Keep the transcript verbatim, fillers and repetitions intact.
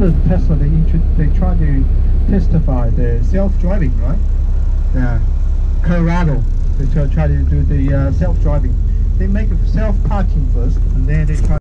the Tesla, they intro- they try to testify the self-driving, right? Yeah, Colorado, they try try to do the uh, self-driving. They make self-parking first, and then they try